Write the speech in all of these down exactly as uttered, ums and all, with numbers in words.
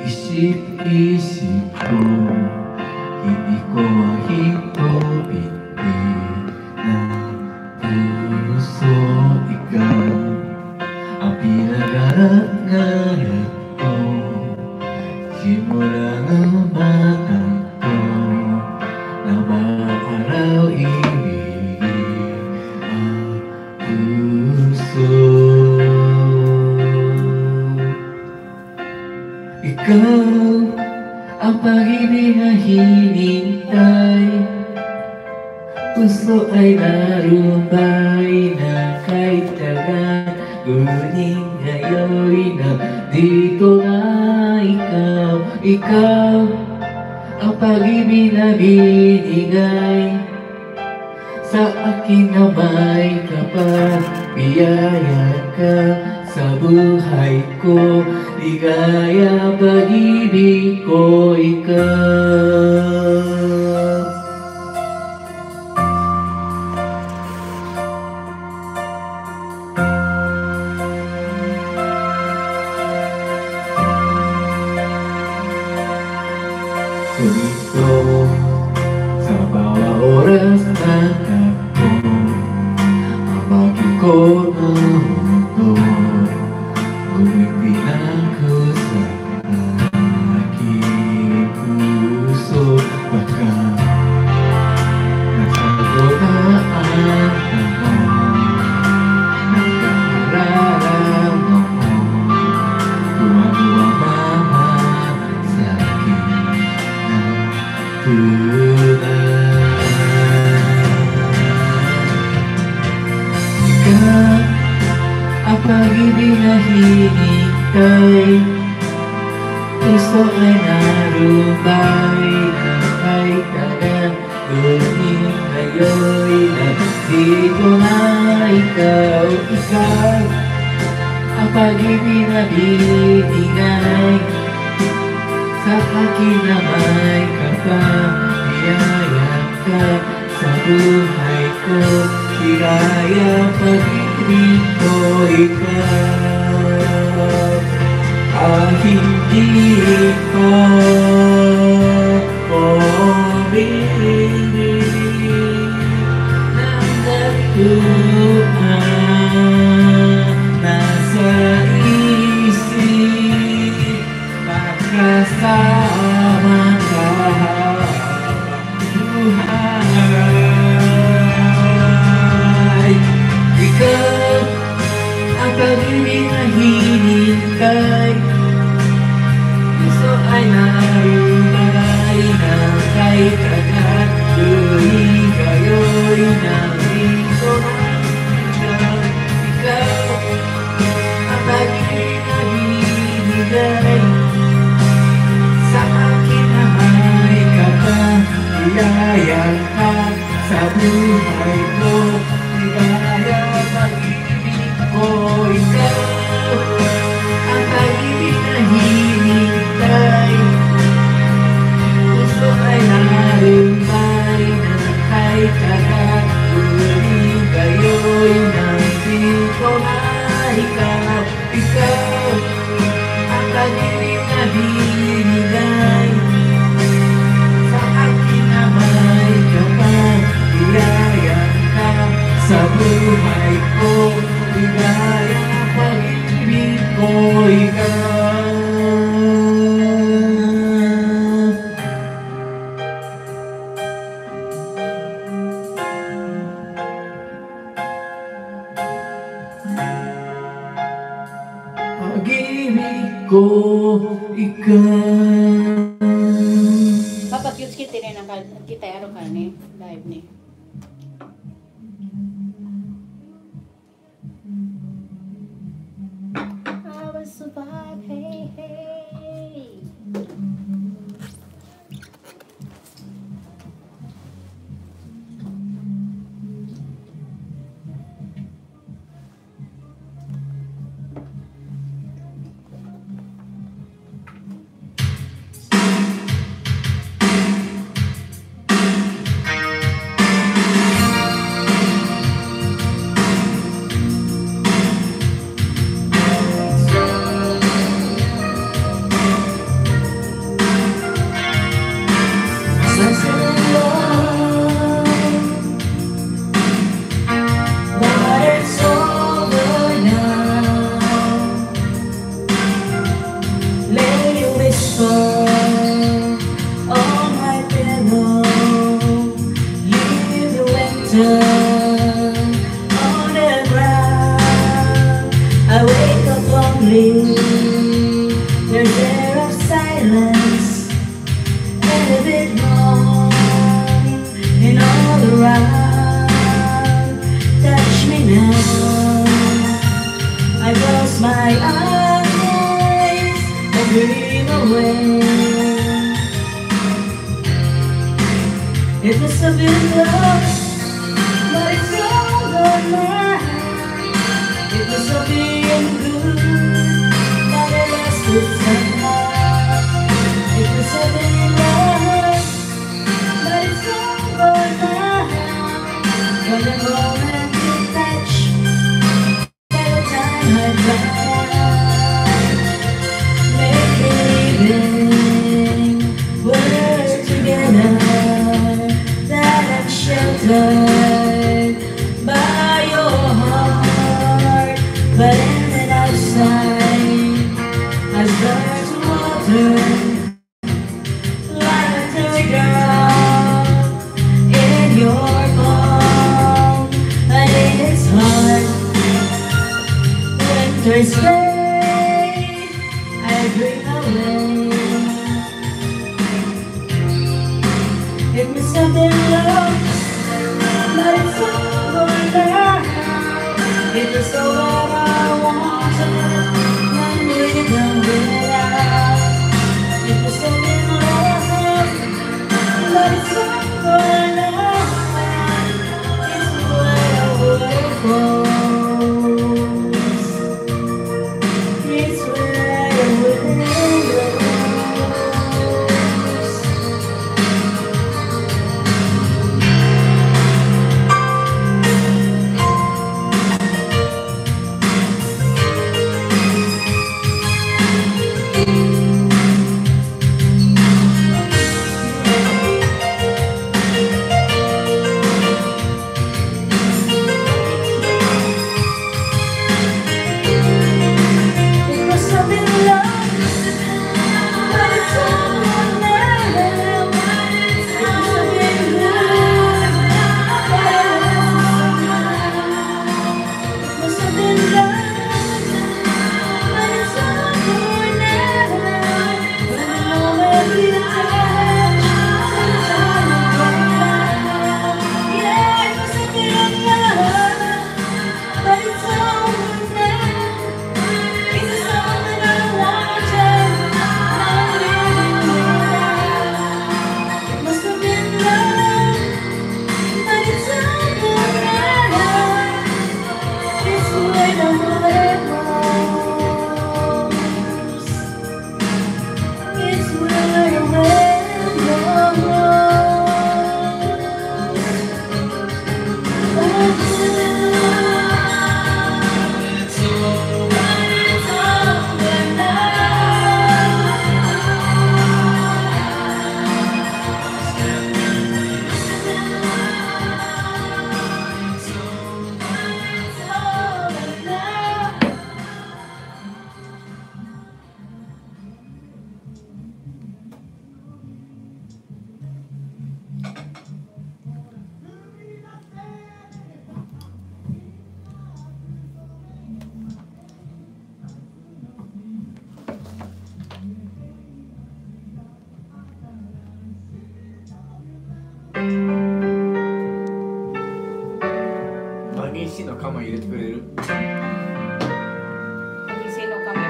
しいしと日々は人々なくそいか浴びながらがやっとしもらぬまたと生洗う意味あ嘘Ikaw ang pag-ibig na hinintay Puso ay narumbay na kahit tagal Ngunit ngayon na dito na ikaw Ikaw ang pag-ibig na binigay Sa akin na may kapag biyaya ka sa buhay ko Ligaya pag-ibig ko ikaw Ganito sa bawat oras na ako Ang bagay ko na mundo Ngunit pinako sa aking puso Baka nasagutaan ako Nagkakararang ako Tuwa-tuwa mahal sa akin na tunay Ikaw ang pag-ibig na hinintay Puso ay narumbay na kahit tagal Ngunit ngayon na dito na ikaw Ikaw ang pag-ibig na binigay Sa akin na may kapag-biyaya ka sa buhay ko Ligaya pag-ibig ko ikaw Ah, hindi ko umiibig ng datuan Nasa isip magkasama ka buhay Ikaw ang pag-ibig na hinintay Puso ay narumbay na kahit agad Ngunit kayo'y nandito na ikaw ang pag-ibig na binigay Sa akin na may kapag-biyaya ka sa buhay ko Ligaya pag-ibig ko ikaw ang pag-ibig na hinintay Puso ay narumbay na kahit agad Ngunit kayo'y nandito na ikaw Ikaw ang pag-ibig na binigay Sa akin na may kapag-biyaya ka sa buhay ko Ligaya pag-ibig ko ikaw Pag-ibig ko ikaw Papakyut kita rin ang kita araw ka ni live ni I will survive, hey, hey. There's air of silence and a bit more and all around. Touch me now. I close my eyes and dream away. It must have been love, but it's all gone now. It must have been good, but it lasted somehow. It must have been love, but it's all gone now. From the moment you touch, by the time I die, make believing we're together, that I'm sheltered by your heart. But ended outside as birds water, like a teardrop in your palm. And it's hard, winter's fade, I dream away. It must have been love, but it's over now. It was all that I wanted, and we don't get out. It was so in love, but it's over now. It's where it goes. It's where it goes. It must have been love, but it's over now. It must have been love, but it must have been love, but it's over now. From the moment we touch, from the time we cry. Yeah, it must have been love, but it's over now. It's the song that I wanted, now I'm living without. It must have been love, but it's over now. It's where the water goes. It's where the wind goes. It's over, it's over now. It's over now. 激しいの釜入れてくれる？ Pagising no kami.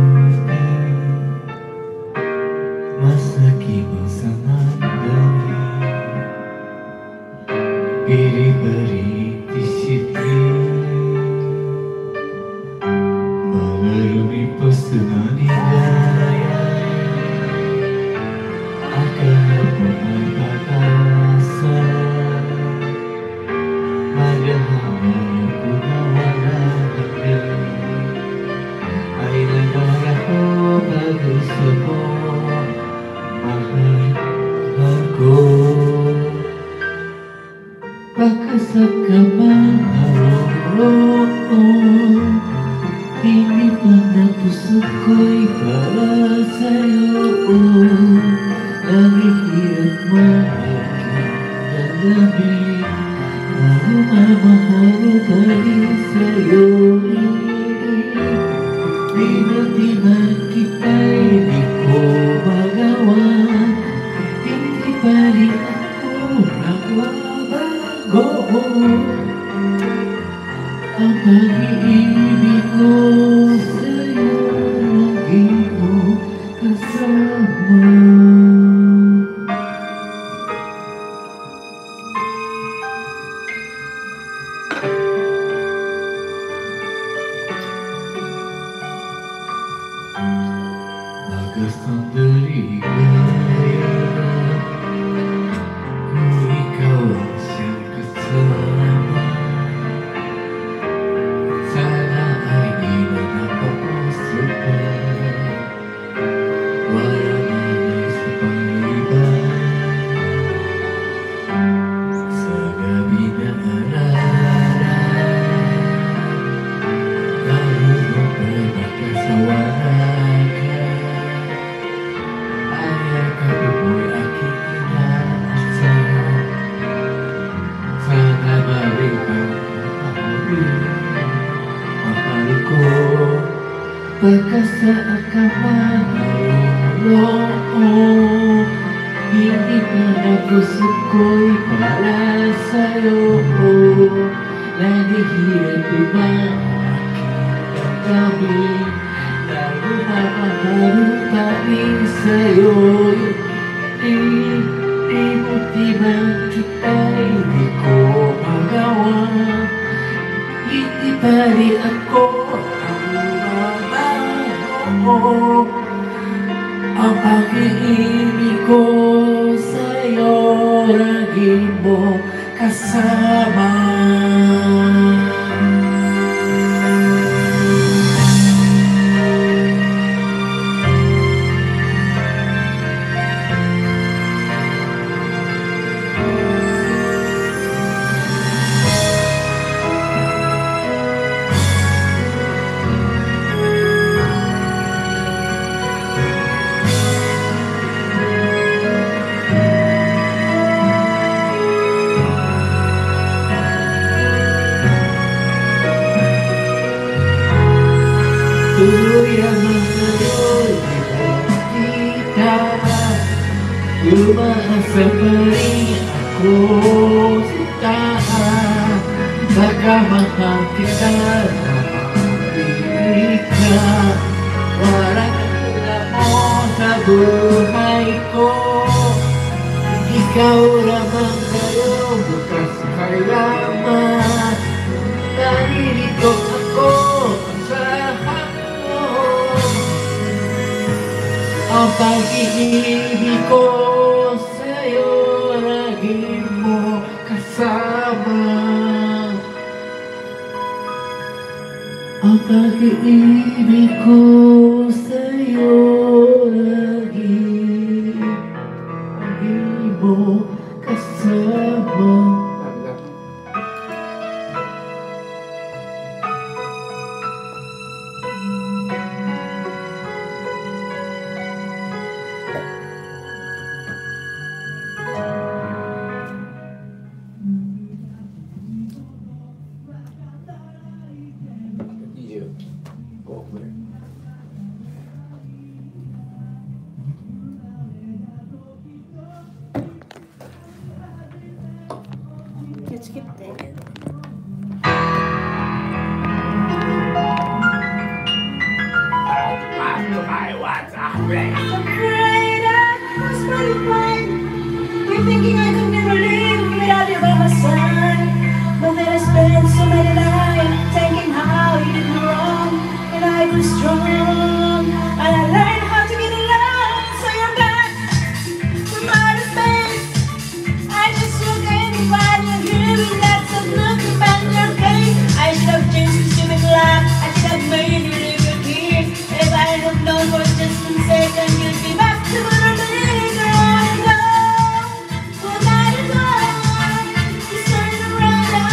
Masa kibo sanandali sa kamarong, hindi pa na puso ko'y para sa'yo. Lagi hirap mo aking nalabi, mamamahal pa rin sa'yo. Pinatiman kita'y di ko magawa, hindi pa rin ako nagbabago. Ang pag-iibig ko sa'yo, lagi mo kasama. Magkasandali kaya kung ikaw ang siyang kasama, sana ay di na napapasok pa. Wala na nais pang iba sa gabi na araw. Kahit mo pa'y magkasawahan ka, ayaw ka bumoy aking inaasahan. Sana maripang mahalin, mahal ko pagkasa kamarong. Hindi pa na puso ko'y para sa'yo. Lagi hirap iba aking damdamin, lalo mamahal pa rin sa'yo. Pinatiman kita'y di ko magawa, hindi pa rin ako ang mabago. Ang pag-iibig ko sa'yo, lagi mo kasama. Tuloy naman sa'yo'y kita, umaasa pa rin ako sita. Baka mahal kita na mapilit ka, walang tula mo sa buhay ko. Ikaw lamang ngayon, bukas kailangan, naririto ako sa ang pag-iibig ko sa'yo, lagi mo kasama. Ang pag-iibig ko sa'yo, lagi, lagi mo kasama. Let's skip that. Afraid I was really fine. You're thinking I could never live without you by my side. But then I spent so many nights thinking how you did me wrong, and I grew strong, and I learned how to get along. So you're back from outer space. I just look and find you hearing that some looking back your face. I should have changed the stupid laugh. I should have made you live your kid. If I had known for just one second, you'd be back to what I'm living on. No, well, that is all. Just turn around.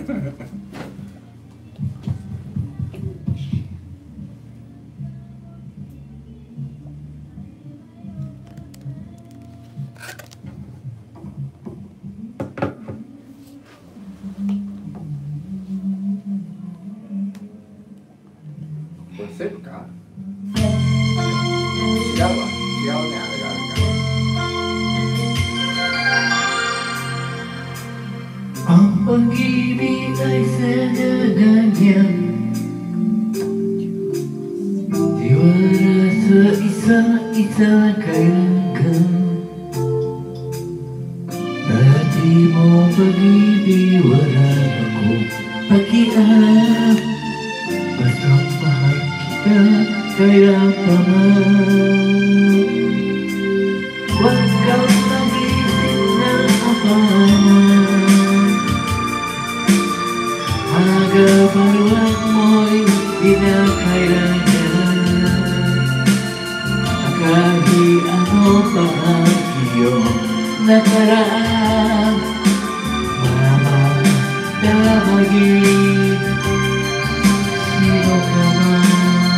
Konsep kah? Siapa? Siapa ada kan? Ang pag-ibig ay sanaganyan, tiwala sa isa-isa kailangan. Dati mo pag-ibig, wala ako pakialam. Basta mahal kita, kaya pa man. Huwag kang mag-isip ng apaman. Agaparuan mo'y di na kailangan. Kahit ano pa ang iyong nakaraan, mamagdamagin. Sino ka man?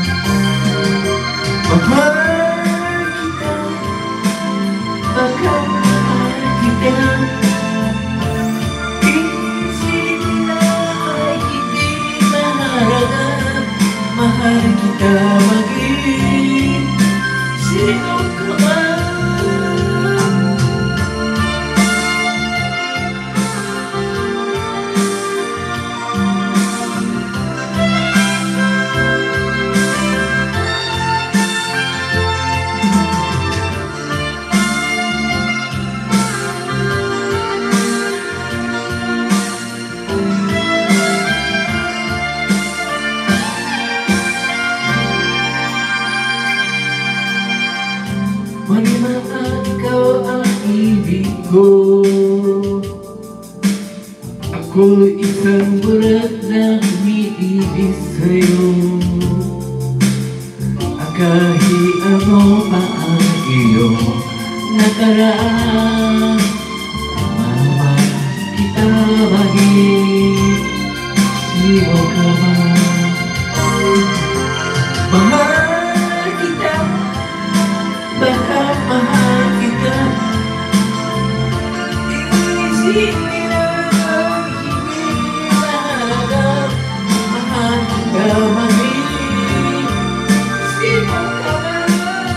Mahal kita, baka mahal kita. Isipin na ay hindi maharap. Mahal kita maging sino ka man. Manimaan ikaw ang ibig ko. Ako'y isang bulat na umiibig sa'yo. Kahit ano pa ang iyong nakaraan, mamahal kita maging sino ka man. Mahal kita, baka mahal kita. Isipin na hindi maharap. Mahal kita maging sino ka man.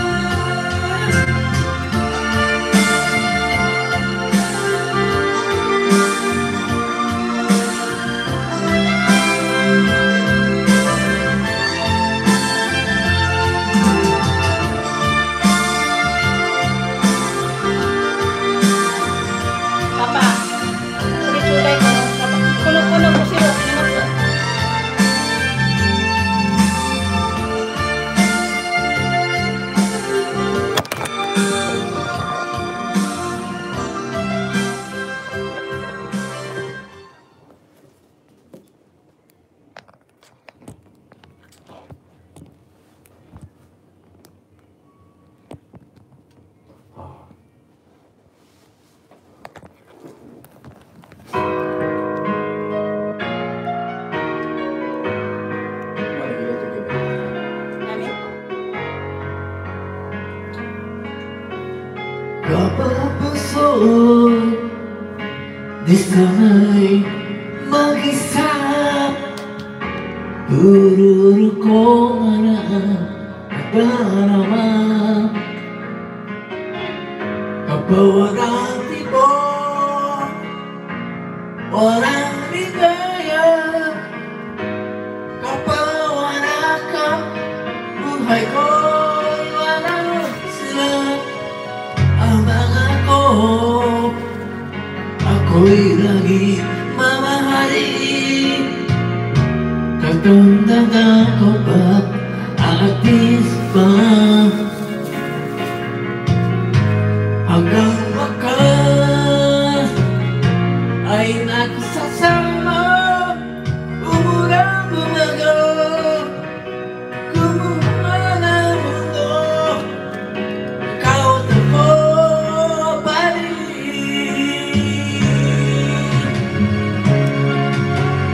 Papa, ulit-ulit ko. Kulo-kulo ko siya. Ano po? Kapag puso'y di sana'y mag-isa, tururo ko na at darama. Kapag walang tibok, walang ligaya, kapag wala ka, buhay ko'y walang sila. Ako, ako'y lagi mamahalin. Katandang ko ba't aatis pa hanggang wakas ay nagsasama. Umulang bumago, kumuha ng mundo. Ikaw at ako balik.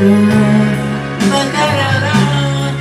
makararap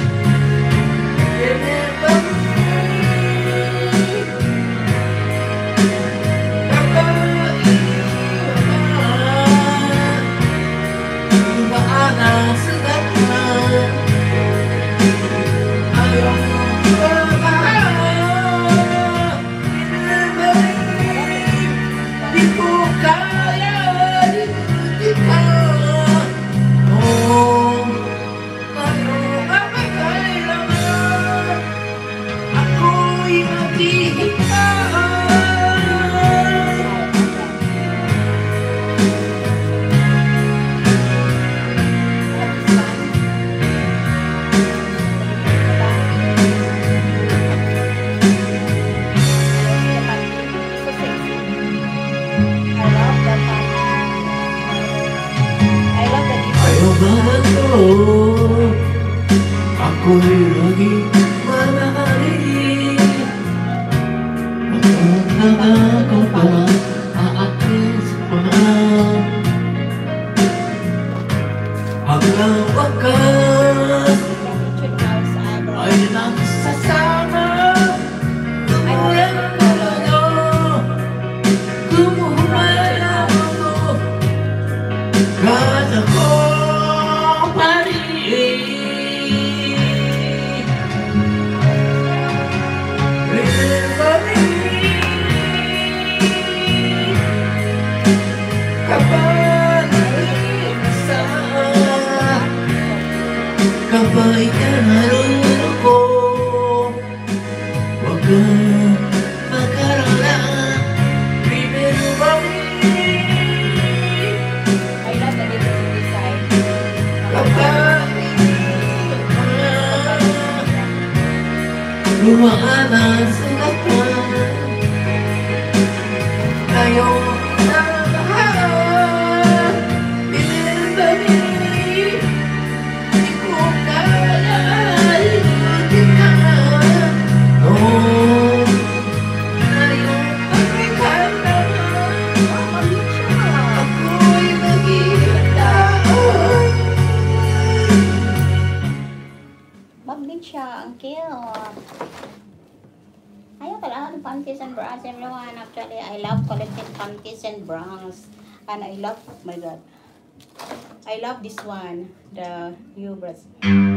ako'y lagi manahari. Kapag nangako pa, aalis pa. Hanggang wakas ay nagsasama. Kumulang ako, kumulang ako, kahit ako pa rin. Kapag naroon ako, huwag kang makarala. Primero kami. I love the different design. Kapag lumakas ang lakas, ngayong nagmahal, pinibali. Siya, ang cute. Ayaw pala ng panties and bras, everyone. Actually, I love collecting panties and bras. And I love, oh my god. I love this one, the new bras.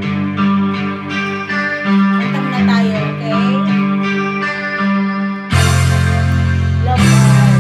Punta muna tayo, okay? Love art.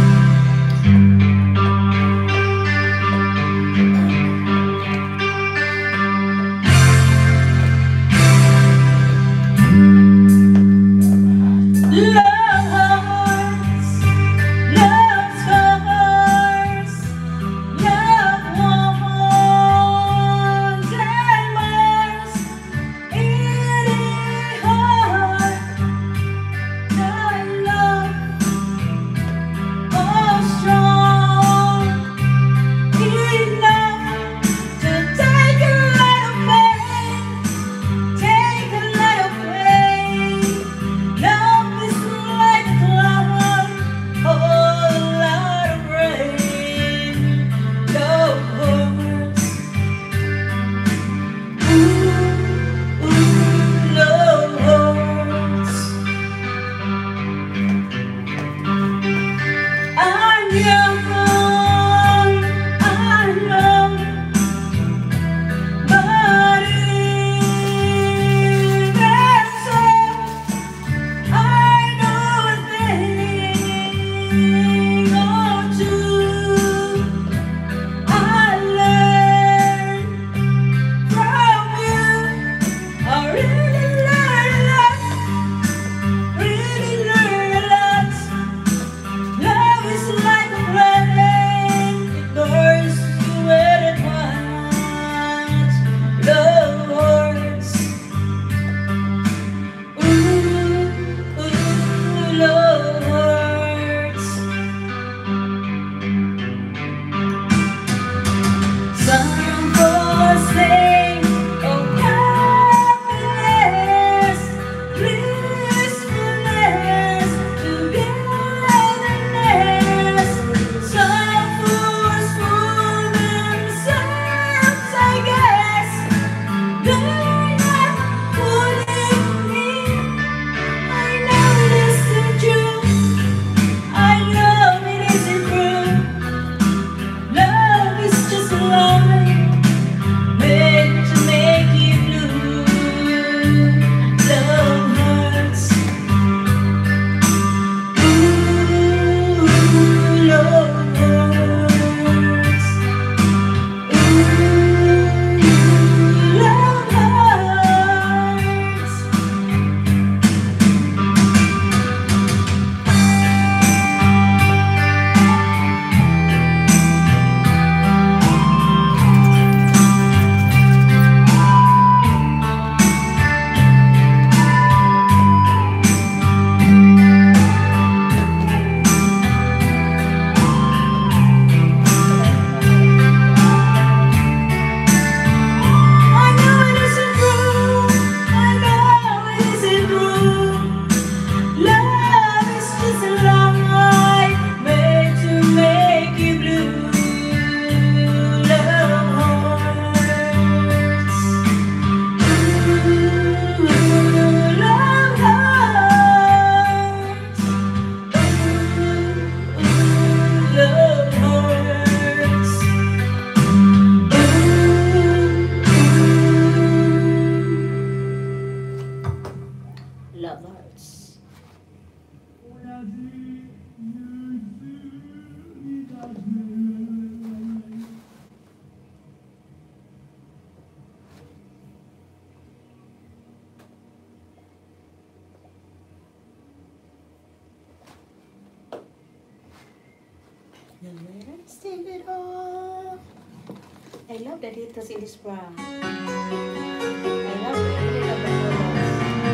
Stick it off. I love the details in this bra. I love, I really love the colors.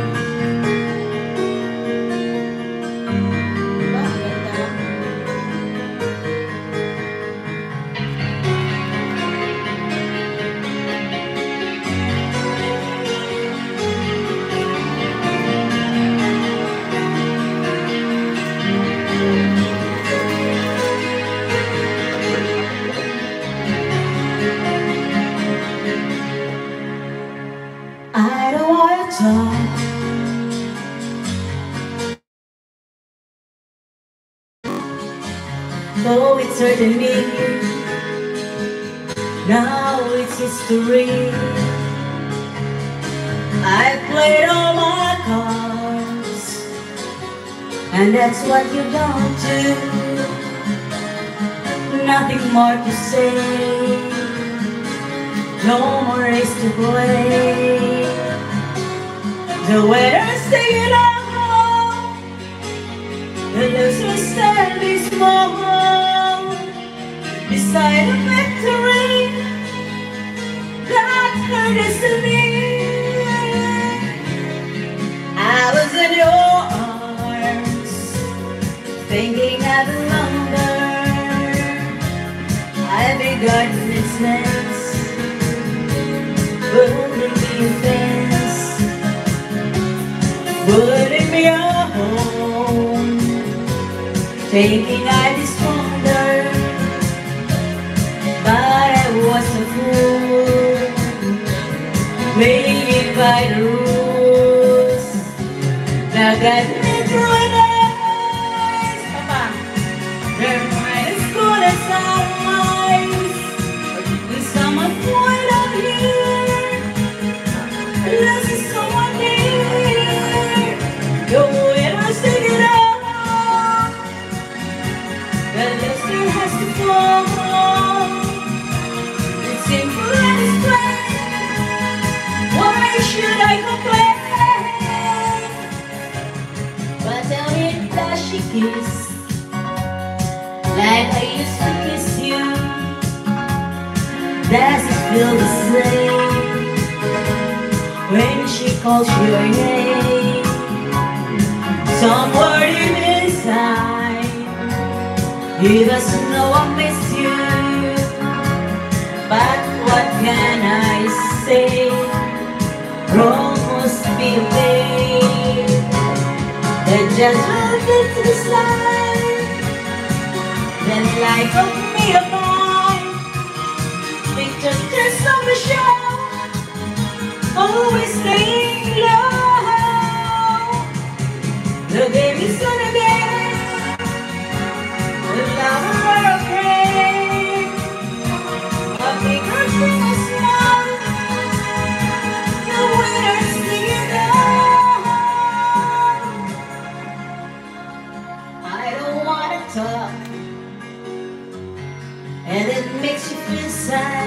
Diba? Ang ganda. I don't wanna talk, though it's hurting me. Now it's history. I played all my cards, and that's what you don't do. Nothing more to say, no more race to play. The winner's taking off, the loser's standing small beside a victory. That's her destiny. I was in your arms, thinking I belonged there. I begun its sense, putting me in fence, putting me a home, thinking I'd be stronger, but I was a fool, playing by the rules. Now got me through it eyes, Papa. They're not as good as ours. With someone point up here, losing someone near. The winner's taking off, the loser has to fall. It's simple and it's plain. Why should I complain? But tell me, does she kiss like I used to kiss you? Does it feel the same when she calls your name? Somewhere deep inside, he doesn't know I miss you. But what can I say? Wrong must be made. Then just hold it to the side, then light up me a mind. Pictures just on the show, always staying low. The game is gonna get the lover or afraid. A bigger thing is now, the winner's singing out. I don't wanna talk, and it makes you feel sad,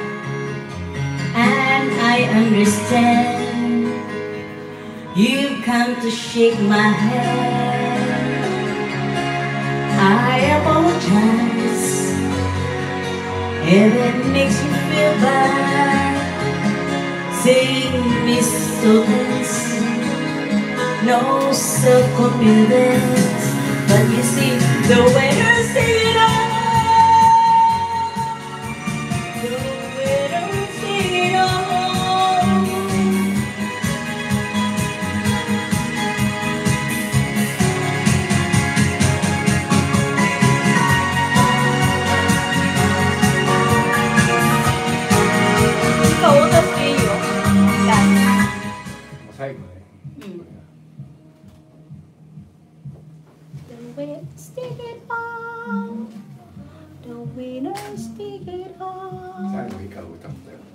and I understand. You come to shake my hand. I apologize if it makes you feel bad. Saying Miss Stokes, no self-confidence, but you see the winner's taking off, the winner's taking off. Todo frío. Dale. 最後ね。 The winner, stick it on. The winner, stick it on. 最後一回歌ったよ。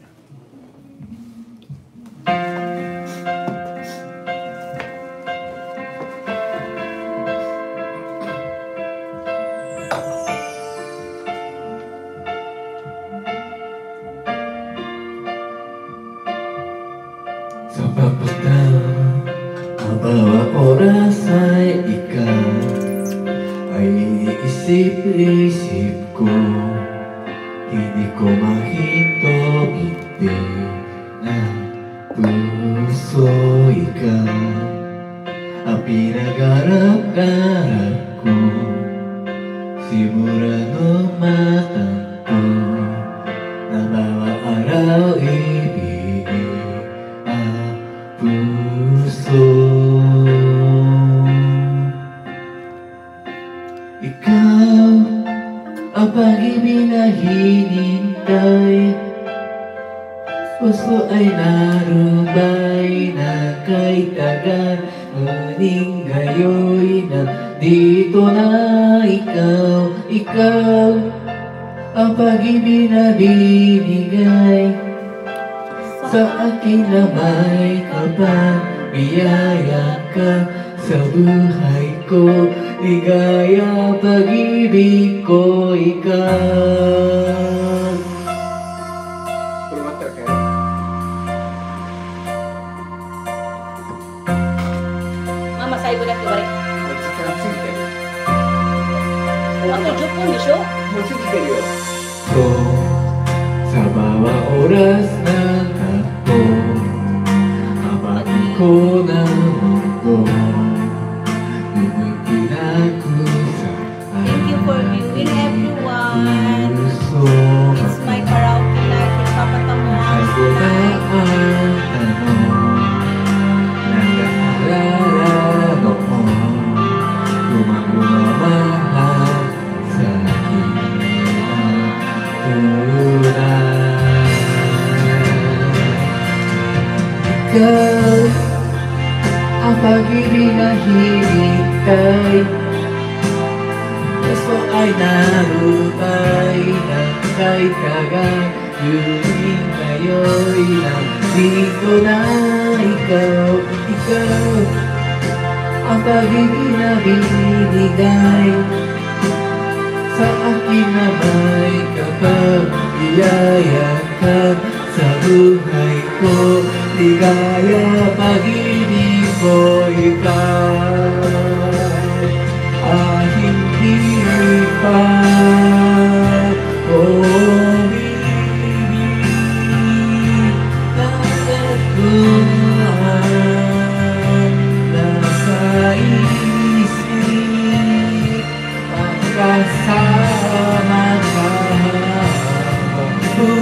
Sa pagpataw, ang bawat oras ay ikaw ay iniisip isip ko, hindi ko mahito-ngiti ng puso ikaw ang pinag-arap-garap ko. Simula nung matang ko na bawat araw ibigin ang puso. Ikaw ang pag-ibig na hinintay, puso ay narubay na kay tagal, ngunit ngayon nandito na ikaw. Ikaw ang pag-ibig na binigay sa akin na may kapal, biyaya ka sa buhay ko, ligaya pag-ibig ko ikaw. これ終わったら帰る。 Mama,最後だけ終わり。 もう時間過ぎてる。 あとじゅっぷんでしょ。 もう過ぎてるよ。 Ko sa bawat oras ng ako, habang ko ng mundo, bumungkin ako sa Thank you for viewing everyone. puso. It's my karaoke night with Papa Tamang Ako na tonight. ang tanong, nag-aalala noon, gumagumamahal sa akin ang tunay. Ikaw ang pag-ibig na hinintay, puso ay narubay ng kay tagal, ngunit ngayon nandito na ikaw. Ikaw ang pag-ibig na binigay sa akin na may kapal, biyaya ka sa buhay ko, ligaya pag-ibig ko ikaw. Ah, hindi pa umibig nagatuhan, nasa isip magkasama ka habang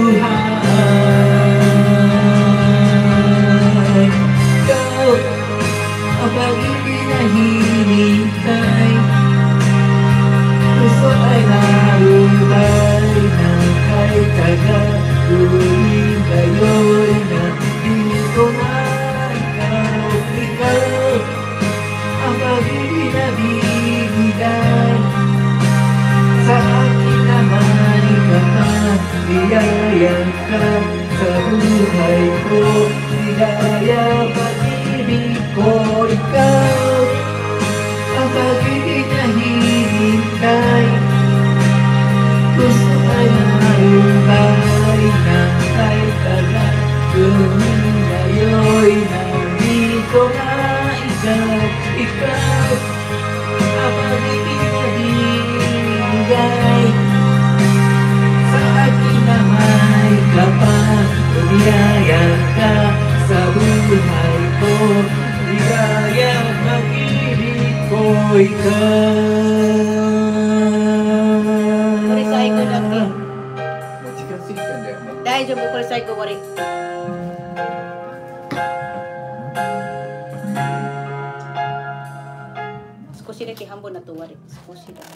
buhay. Ikaw ang pag-ibig na hinintay, puso ay narubay ng kay tagal, ngunit ngayon nandito na ikaw. Ikaw ang pag-ibig na binigay sa akin na may kapal, biyaya ka sa buhay ko, ligaya pag-ibig ko ikaw. Ang pag-ibig na hinintay, puso ay narubay ng kay tagal, ngunit ngayon nandito na ikaw. Ikaw ang pag-ibig na binigay sa akin na may kapal, biyaya ka sa buhay ko, ligaya pag-ibig ko ikaw. これ最後だけ。 もう時間過ぎてんだよ。もう大丈夫、これ最後終わり。少しだけ半分だと終わり。少しだけ。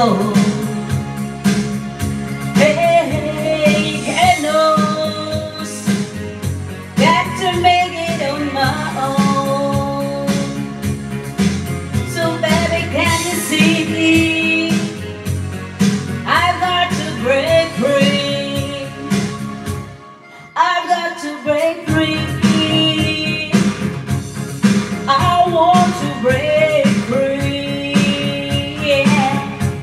Hey, candles, got to make it on my own. So baby, can you see me? I've got to break free. I've got to break free. I want to break free. Yeah.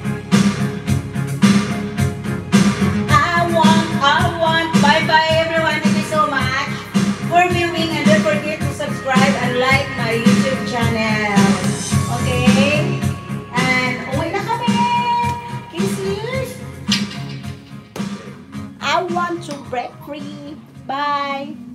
I want, I want. Bye bye everyone. Thank you so much for viewing, and don't forget to subscribe and like my YouTube channel. Okay? And uwi na kami. Kisses. I want to break free. Bye.